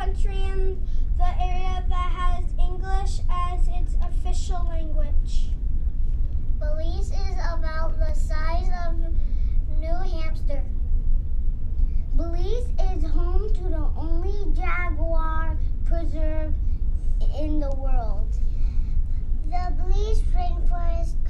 country in the area that has English as its official language. Belize is about the size of New Hampshire. Belize is home to the only jaguar preserve in the world. The Belize rainforest